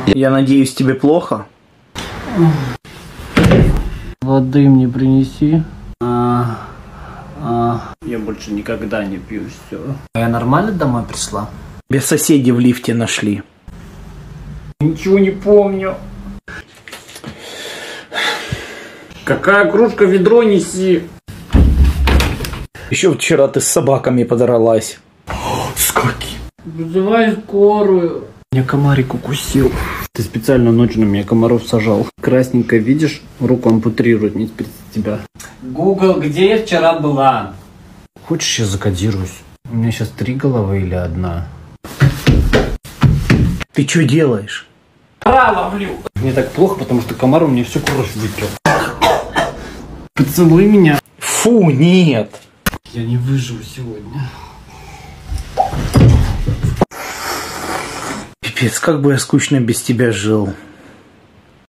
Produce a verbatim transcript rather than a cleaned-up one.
Я надеюсь, тебе плохо? Воды мне принеси. А, а, я больше никогда не пью, все. А я нормально домой пришла? Без соседей в лифте нашли. Ничего не помню. Какая кружка, ведро неси. Еще вчера ты с собаками подралась. С каким? Вызывай скорую. Меня комарик укусил. Ты специально ночью на меня комаров сажал. Красненько видишь, руку ампутируют, не спит тебя. Google, где я вчера была? Хочешь, я закодируюсь? У меня сейчас три головы или одна? Ты что делаешь? Комара ловлю. Мне так плохо, потому что комар у меня всю кровь выпил. Поцелуй меня. Фу, нет. Я не выживу сегодня. Пипец, как бы я скучно без тебя жил.